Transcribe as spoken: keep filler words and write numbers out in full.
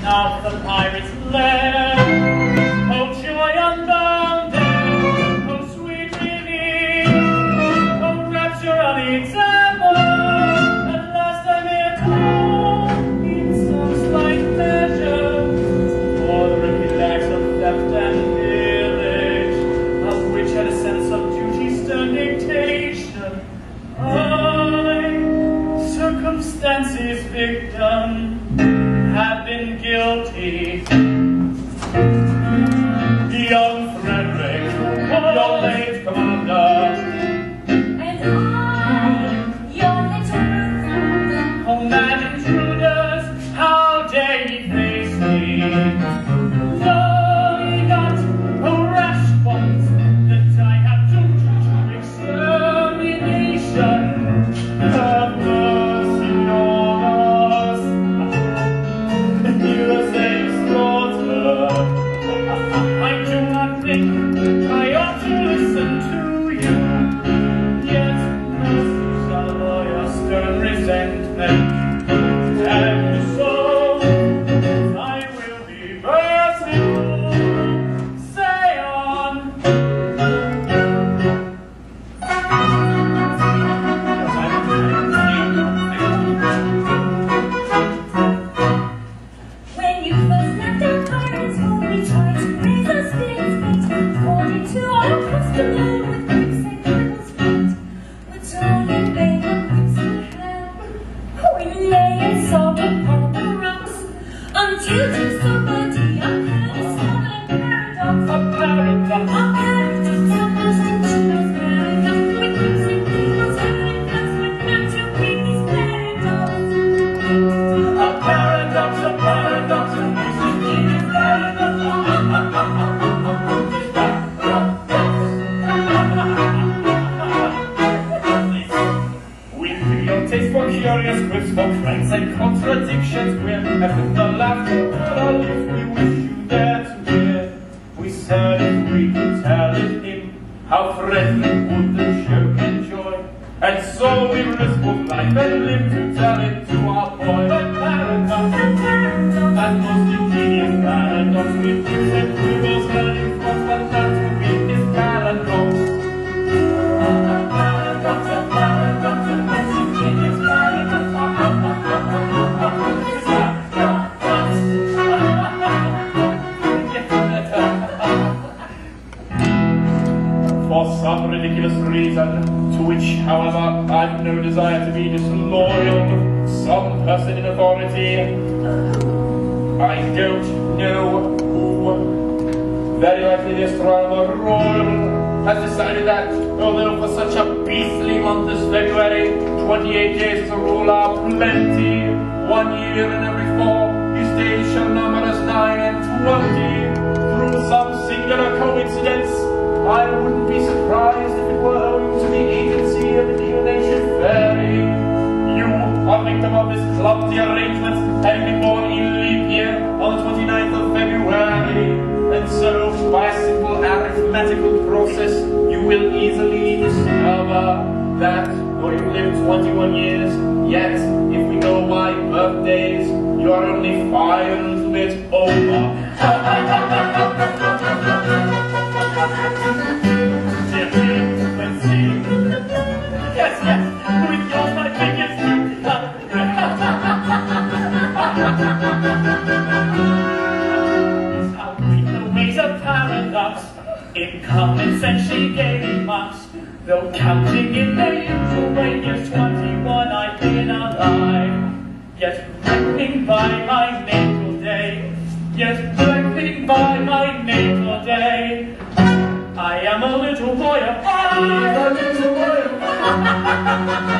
of the pirate's lair. Oh, joy unbounded, oh, sweet relief, oh, rapture unexampled, at last I'm at home, in some slight measure, for the wicked acts of theft and pillage, of which had a sense of duty's stern dictation. I, circumstances victim, have been guilty. Young Frederick, your late commander, and I, your little brother. oh mad intruders, how dare ye face me? Though ye got, oh rash ones, that I have doomed you to extermination. Have mercy on us. U S A slaughter. I do not think I ought to listen to you, yet mercy shall allow your stern resentment, and so I will be merciful. Say on. When you first left our pirates' home, we tried to raise our spirits, but according to our custom, load with bricks and cripples' feet. We turned and made the whips we had. We lay and sobbed upon the rocks until to somebody unheard a small paradox. A paradox. A paradox, a bursting chills paradox. With whips and cripples' paradox, but not to break these paradox. A paradox, a paradox, a music in a paradox. With your taste for curious quips, for cranks and contradictions, we're and with the laughter of our lips, we wish you there to hear. We said if we could tell it him, how Frederick would the joke enjoy. And so we risked both life and limb to tell it to our boy. The paradox, that most ingenious paradox, with whips and quibbles learning from what not to win his paradox. A paradox, a paradox, a most ingenious paradox. For some ridiculous reason, to which, however, I've no desire to be disloyal, some person in authority, I don't know who, very likely the astronomer royal, has decided that, although for such a beastly month as February, twenty-eight days as a rule are plenty, one year in every four, his days shall number as nine and twenty, through some singular coincidence. I wouldn't be surprised if it were owing to the agency of the neonation fairy. You are victim of this clumsy arrangement, having been born in leap year on the twenty-ninth of February. And so, by a simple arithmetical process, you will easily discover that, though you live twenty-one years, yet, if we go by birthdays, you are only five little bit over. Dear, dear, let's see. Yes, yes, with yours my fingers too. I'll read the ways of paradox. In common sense she gave me marks. Though counting in the usual way, yes, twenty-one I've been alive. Yet reckoning by my natal day, yet reckoning by my natal day, I am a little boy of five. A little boy of five.